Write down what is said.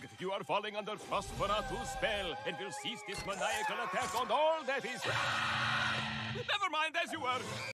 You are falling under Frostforatu's spell and will cease this maniacal attack on all that is... Never mind, as you were.